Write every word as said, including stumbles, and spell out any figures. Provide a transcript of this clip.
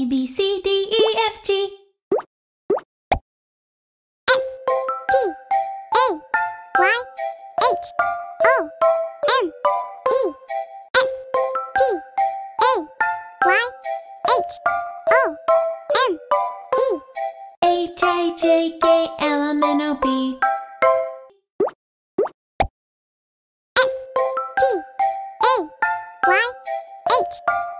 A, B, C, D, E, F, G. S, T, A, Y, H, O, M, E, S, T, A, Y, H, O, M, E, H, I, J, K, L, M, N, O, P. S, T, A, Y, H,